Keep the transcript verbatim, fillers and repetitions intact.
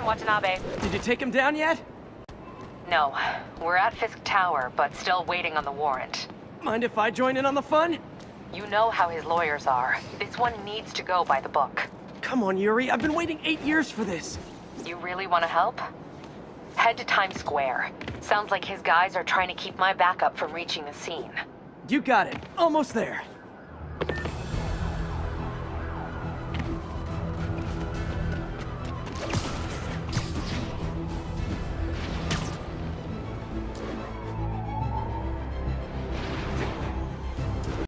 Watanabe. Did you take him down yet? No. We're at Fisk Tower, but still waiting on the warrant. Mind if I join in on the fun? You know how his lawyers are. This one needs to go by the book. Come on, Yuri. I've been waiting eight years for this. You really want to help? Head to Times Square. Sounds like his guys are trying to keep my backup from reaching the scene. You got it. Almost there.